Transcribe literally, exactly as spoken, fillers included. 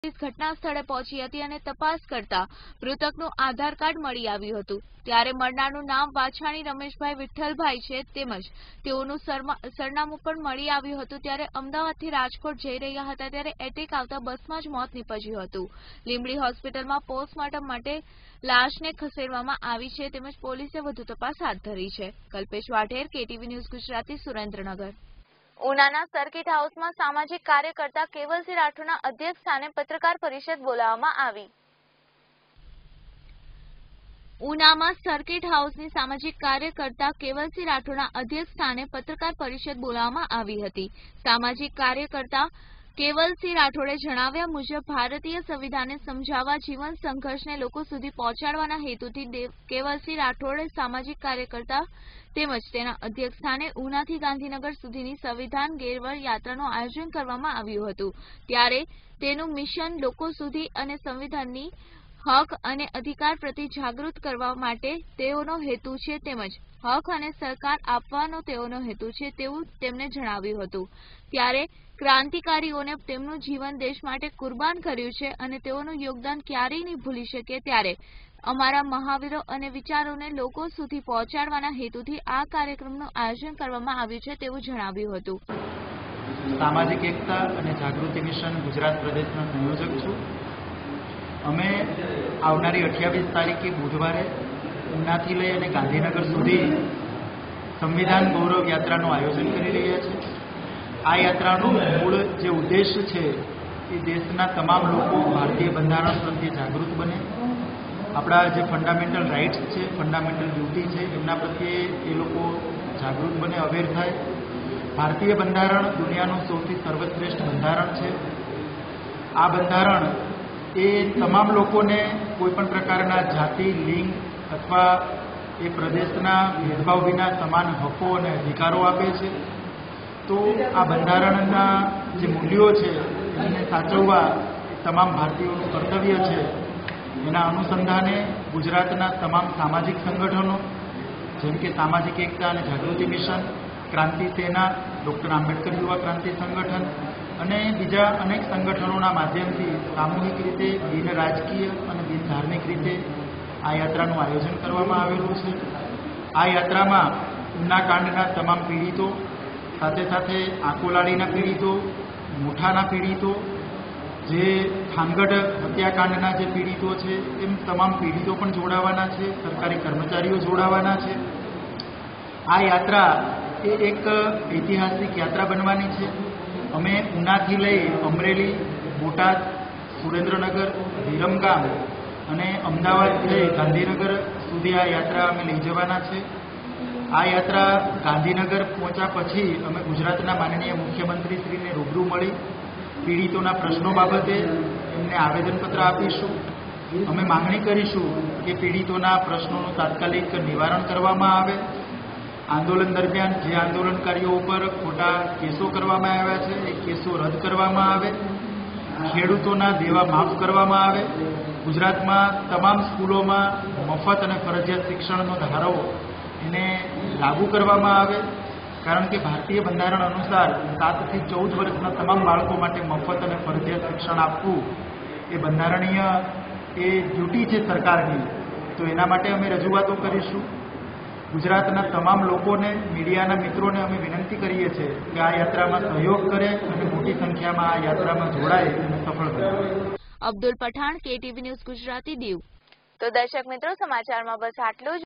ઘટના સ્થળે પહોંચી હતી અને તપાસ કરતા મૃતકનું આધાર કાર્ડ મળી આવ્યું હતું। ત્યારે મરનારનું નામ વાછાણી રમેશભાઈ વિઠ્ઠલભાઈ છે, તેમજ તેઓનું સરનામું પણ મળી આવ્યું હતું। ત્યારે અમદાવાદથી રાજકોટ જઈ રહ્યા હતા ત્યારે એટેક આવતા બસમાં જ મોત નીપજ્યું હતું। લીંબડી હોસ્પિટલમાં પોસ્ટમોર્ટમ માટે લાશને ખસેડવામાં આવી છે, તેમજ પોલીસે વધુ તપાસ હાથ ધરી છે। Kalpesh Vadher, KTV news Gujarati, Surendranagar. ઉનાના સર્કિટ હાઉસમાં સામાજિક કાર્યકર્તા કેવલસિંહ રાઠોડના અધ્યક્ષ સ્થાને પત્રકાર પરિષદ બોલાવવામાં આવી। ઉનામાં સર્કિટ હાઉસની સામાજિક કાર્યકર્તા કેવલસિંહ રાઠોડના અધ્યક્ષ સ્થાને પત્રકાર પરિષદ બોલાવવામાં આવી હતી। સામાજિક કાર્યકર્તા કેવલસિંહ રાઠોડે જણાવ્યા મુજબ ભારતીય સંવિધાનને સમજાવવા, જીવન સંઘર્ષને લોકો સુધી પહોંચાડવાના હેતુથી કેવલસિંહ રાઠોડે સામાજિક કાર્યકર્તા તેમજ તેના અધ્યક્ષ સ્થાને ઉનાથી ગાંધીનગર સુધીની સંવિધાન ગેરવર યાત્રાનું આયોજન કરવામાં આવ્યું હતું। ત્યારે તેનું મિશન લોકો સુધી અને સંવિધાનની હક અને અધિકાર પ્રતિ જાગૃત કરવા માટે તેઓનો હેતુ છે, તેમજ હક અને સરકાર આપવાનો તેઓનો હેતુ છે તેવું તેમણે જણાવ્યું હતું। ત્યારે ક્રાંતિકારીઓને તેમનું જીવન દેશ માટે કુરબાન કર્યું છે અને તેઓનું યોગદાન ક્યારેય નહીં ભૂલી શકે। ત્યારે અમારા મહાવીરો અને વિચારોને લોકો સુધી પહોંચાડવાના હેતુથી આ કાર્યક્રમનું આયોજન કરવામાં આવ્યું છે તેવું જણાવ્યું હતું। સામાજિક એકતા અને જાગૃતિ મિશન ગુજરાત પ્રદેશના સંયોજક છું। અમે આવનારી અઠ્યાવીસ તારીખે બુધવારે ઉનાથી લઈ અને ગાંધીનગર સુધી સંવિધાન ગૌરવ યાત્રાનું આયોજન કરી રહ્યા છીએ। આ યાત્રાનો મૂળ જે ઉદ્દેશ છે એ દેશના તમામ લોકો ભારતીય બંધારણ પ્રત્યે જાગૃત બને, આપણા જે ફંડામેન્ટલ રાઇટ્સ છે, ફંડામેન્ટલ ડ્યુટી છે, એમના પ્રત્યે એ લોકો જાગૃત બને, અવેર થાય। ભારતીય બંધારણ દુનિયાનું સૌથી સર્વશ્રેષ્ઠ બંધારણ છે। આ બંધારણ એ તમામ લોકોને કોઈપણ પ્રકારના જાતિ, લિંગ અથવા એ પ્રદેશના ભેદભાવ વિના સમાન હકો અને અધિકારો આપે છે। તો આ બંધારણના જે મૂલ્યો છે એને સાચવવા તમામ ભારતીયોનું કર્તવ્ય છે। એના અનુસંધાને ગુજરાતના તમામ સામાજિક સંગઠનો જેમ કે સામાજિક એકતા અને જાગૃતિ મિશન, ક્રાંતિ સેના, ડૉક્ટર આંબેડકર યુવા ક્રાંતિ સંગઠન અને બીજા અનેક સંગઠનોના માધ્યમથી સામૂહિક રીતે, બિન રાજકીય અને બિન ધાર્મિક રીતે આ યાત્રાનું આયોજન કરવામાં આવેલું છે। આ યાત્રામાં ઉનાકાંડના તમામ પીડિતો, સાથે સાથે આંકોલાડીના પીડિતો, મુઠાના પીડિતો, જે થાનગઢ હત્યાકાંડના જે પીડિતો છે એમ તમામ પીડિતો પણ જોડાવાના છે, સરકારી કર્મચારીઓ જોડાવાના છે। આ યાત્રા એ એક ઐતિહાસિક યાત્રા બનવાની છે। અમે ઉનાથી લઈ અમરેલી, બોટાદ, સુરેન્દ્રનગર, વિરમગામ અને અમદાવાદ લઈ ગાંધીનગર સુધી આ યાત્રા અમે લઈ જવાના છે। આ યાત્રા ગાંધીનગર પહોંચ્યા પછી અમે ગુજરાતના માનનીય મુખ્યમંત્રીશ્રીને રૂબરૂ મળી પીડિતોના પ્રશ્નો બાબતે એમને આવેદનપત્ર આપીશું। અમે માંગણી કરીશું કે પીડિતોના પ્રશ્નોનું તાત્કાલિક નિવારણ કરવામાં આવે। આંદોલન દરમિયાન જે આંદોલનકારીઓ ઉપર ખોટા કેસો કરવામાં આવ્યા છે એ કેસો રદ કરવામાં આવે। ખેડૂતોના દેવા માફ કરવામાં આવે। ગુજરાતમાં તમામ સ્કૂલોમાં મફત અને ફરજિયાત શિક્ષણનો ધારો એને લાગુ કરવામાં આવે, કારણ કે ભારતીય બંધારણ અનુસાર સાતથી ચૌદ વર્ષના તમામ બાળકો માટે મફત અને ફરજિયાત શિક્ષણ આપવું એ બંધારણીય એ ડ્યુટી છે સરકારની। તો એના માટે અમે રજૂઆતો કરીશું। ગુજરાતના તમામ લોકોને, મીડિયાના મિત્રોને અમે વિનંતી કરીએ છીએ કે આ યાત્રામાં સહયોગ કરે અને મોટી સંખ્યામાં આ યાત્રામાં જોડાય અને સફળ બને। Abdul Pathan, KTV news Gujarati, Diu. તો દર્શક મિત્રો, સમાચારમાં બસ આટલું જ।